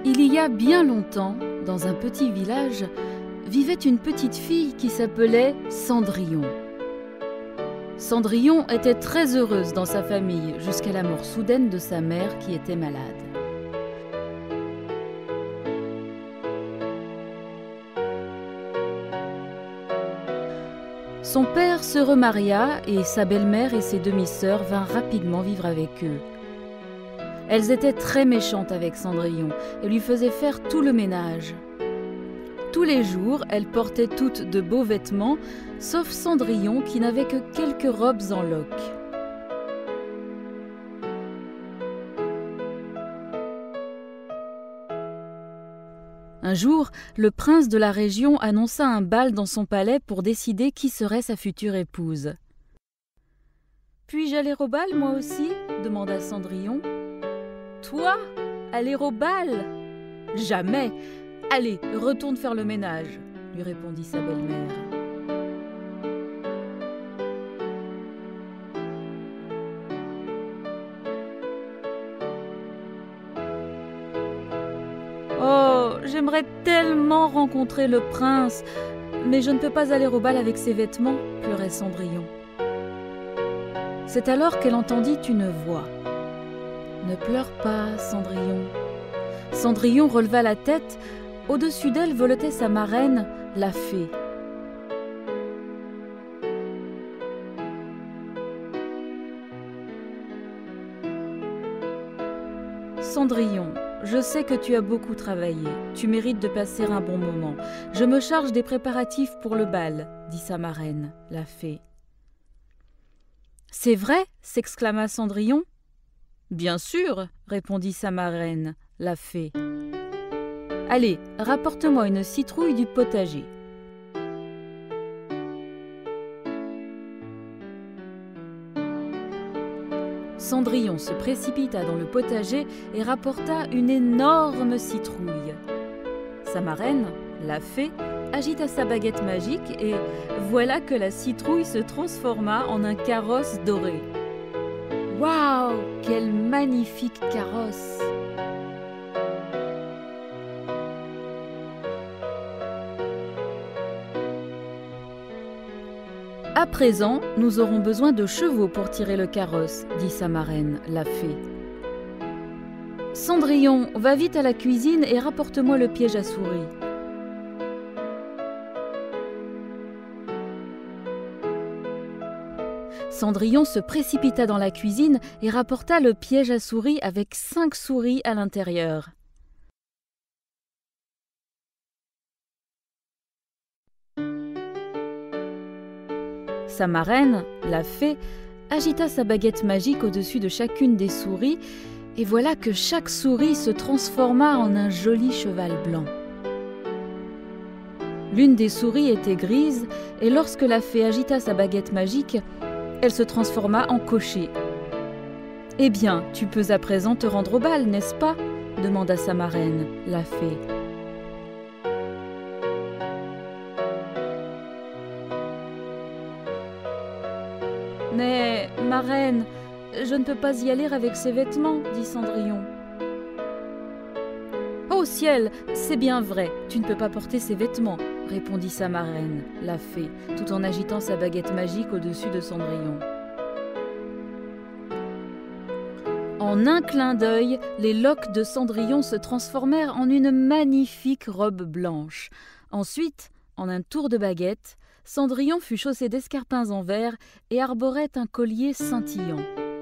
Il y a bien longtemps, dans un petit village, vivait une petite fille qui s'appelait Cendrillon. Cendrillon était très heureuse dans sa famille jusqu'à la mort soudaine de sa mère qui était malade. Son père se remaria et sa belle-mère et ses demi-sœurs vinrent rapidement vivre avec eux. Elles étaient très méchantes avec Cendrillon et lui faisaient faire tout le ménage. Tous les jours, elles portaient toutes de beaux vêtements, sauf Cendrillon qui n'avait que quelques robes en loques. Un jour, le prince de la région annonça un bal dans son palais pour décider qui serait sa future épouse. « Puis-je aller au bal, moi aussi ?» demanda Cendrillon. « Toi, aller au bal ? Jamais ! Allez, retourne faire le ménage !» lui répondit sa belle-mère. Oh, j'aimerais tellement rencontrer le prince, mais je ne peux pas aller au bal avec ses vêtements, pleurait Cendrillon. C'est alors qu'elle entendit une voix. « Ne pleure pas, Cendrillon. » Cendrillon releva la tête. Au-dessus d'elle voletait sa marraine, la fée. « Cendrillon, je sais que tu as beaucoup travaillé. Tu mérites de passer un bon moment. Je me charge des préparatifs pour le bal, dit sa marraine, la fée. « C'est vrai ?» s'exclama Cendrillon. « Bien sûr !» répondit sa marraine, la fée. « Allez, rapporte-moi une citrouille du potager. » Cendrillon se précipita dans le potager et rapporta une énorme citrouille. Sa marraine, la fée, agita sa baguette magique et voilà que la citrouille se transforma en un carrosse doré. Waouh, quel magnifique carrosse! À présent, nous aurons besoin de chevaux pour tirer le carrosse, dit sa marraine, la fée. Cendrillon, va vite à la cuisine et rapporte-moi le piège à souris. Cendrillon se précipita dans la cuisine et rapporta le piège à souris avec 5 souris à l'intérieur. Sa marraine, la fée, agita sa baguette magique au-dessus de chacune des souris et voilà que chaque souris se transforma en un joli cheval blanc. L'une des souris était grise et lorsque la fée agita sa baguette magique, elle se transforma en cocher. « Eh bien, tu peux à présent te rendre au bal, n'est-ce pas ?» demanda sa marraine, la fée. « Mais, marraine, je ne peux pas y aller avec ces vêtements, dit Cendrillon. »« Oh ciel, c'est bien vrai, tu ne peux pas porter ces vêtements, » répondit sa marraine, la fée, tout en agitant sa baguette magique au-dessus de Cendrillon. En un clin d'œil, les loques de Cendrillon se transformèrent en une magnifique robe blanche. Ensuite, en un tour de baguette, Cendrillon fut chaussé d'escarpins en verre et arborait un collier scintillant.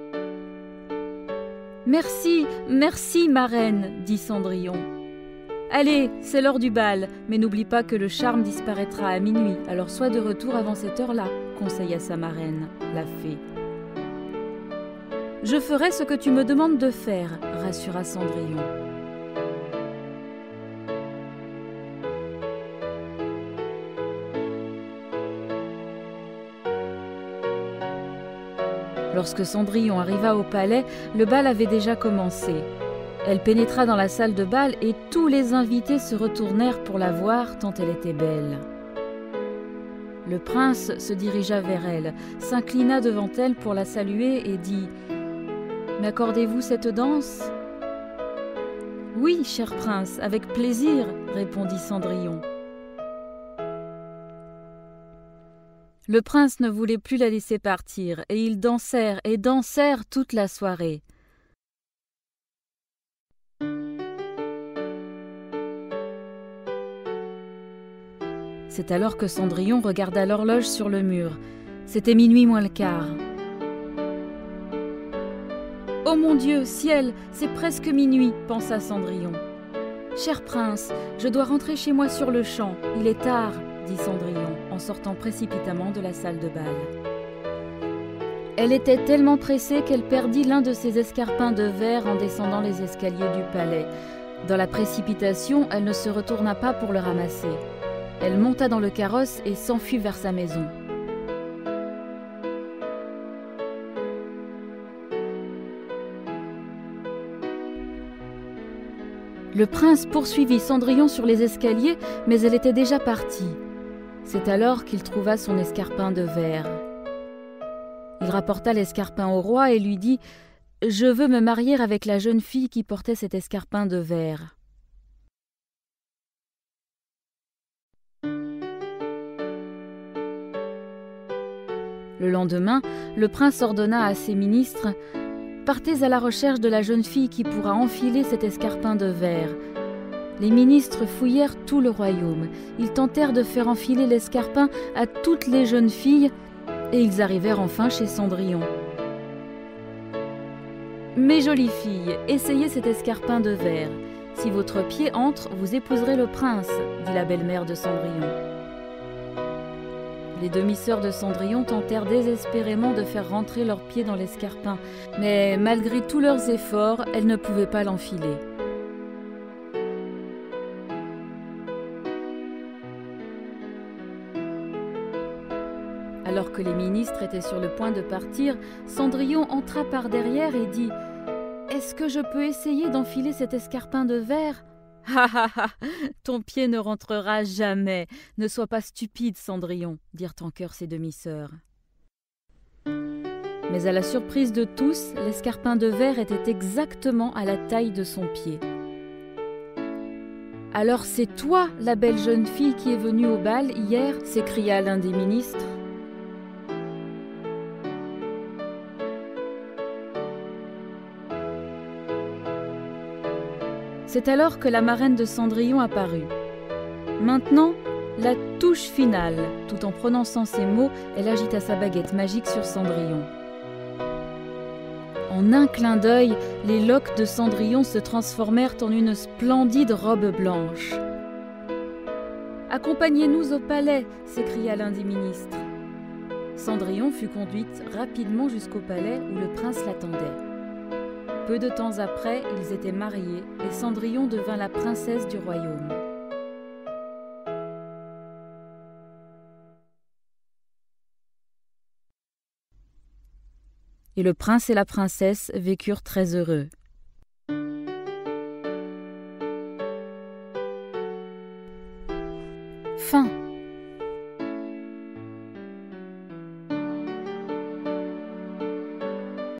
« Merci, merci, marraine, dit Cendrillon. Allez, c'est l'heure du bal, mais n'oublie pas que le charme disparaîtra à minuit, alors sois de retour avant cette heure-là, conseilla sa marraine, la fée. Je ferai ce que tu me demandes de faire, rassura Cendrillon. Lorsque Cendrillon arriva au palais, le bal avait déjà commencé. Elle pénétra dans la salle de bal et tous les invités se retournèrent pour la voir tant elle était belle. Le prince se dirigea vers elle, s'inclina devant elle pour la saluer et dit « M'accordez-vous cette danse ?»« Oui, cher prince, avec plaisir, répondit Cendrillon. Le prince ne voulait plus la laisser partir, et ils dansèrent et dansèrent toute la soirée. C'est alors que Cendrillon regarda l'horloge sur le mur. C'était minuit moins le quart. « Oh mon Dieu, ciel, c'est presque minuit !» pensa Cendrillon. « Cher prince, je dois rentrer chez moi sur le champ. Il est tard !» dit Cendrillon en sortant précipitamment de la salle de bal. Elle était tellement pressée qu'elle perdit l'un de ses escarpins de verre en descendant les escaliers du palais. Dans la précipitation, elle ne se retourna pas pour le ramasser. Elle monta dans le carrosse et s'enfuit vers sa maison. Le prince poursuivit Cendrillon sur les escaliers, mais elle était déjà partie. C'est alors qu'il trouva son escarpin de verre. Il rapporta l'escarpin au roi et lui dit « Je veux me marier avec la jeune fille qui portait cet escarpin de verre. » Le lendemain, le prince ordonna à ses ministres « Partez à la recherche de la jeune fille qui pourra enfiler cet escarpin de verre. » Les ministres fouillèrent tout le royaume. Ils tentèrent de faire enfiler l'escarpin à toutes les jeunes filles et ils arrivèrent enfin chez Cendrillon. « Mes jolies filles, essayez cet escarpin de verre. Si votre pied entre, vous épouserez le prince, » dit la belle-mère de Cendrillon. Les demi-sœurs de Cendrillon tentèrent désespérément de faire rentrer leurs pieds dans l'escarpin, mais malgré tous leurs efforts, elles ne pouvaient pas l'enfiler. Alors que les ministres étaient sur le point de partir, Cendrillon entra par derrière et dit « Est-ce que je peux essayer d'enfiler cet escarpin de verre ?»« Ha ha ha, ton pied ne rentrera jamais. Ne sois pas stupide, Cendrillon, » dirent en chœur ses demi-sœurs. Mais à la surprise de tous, l'escarpin de verre était exactement à la taille de son pied. « Alors c'est toi, la belle jeune fille qui est venue au bal hier ?» s'écria l'un des ministres. C'est alors que la marraine de Cendrillon apparut. Maintenant, la touche finale. Tout en prononçant ces mots, elle agita sa baguette magique sur Cendrillon. En un clin d'œil, les loques de Cendrillon se transformèrent en une splendide robe blanche. « Accompagnez-nous au palais !» s'écria l'un des ministres. Cendrillon fut conduite rapidement jusqu'au palais où le prince l'attendait. Peu de temps après, ils étaient mariés et Cendrillon devint la princesse du royaume. Et le prince et la princesse vécurent très heureux. Fin.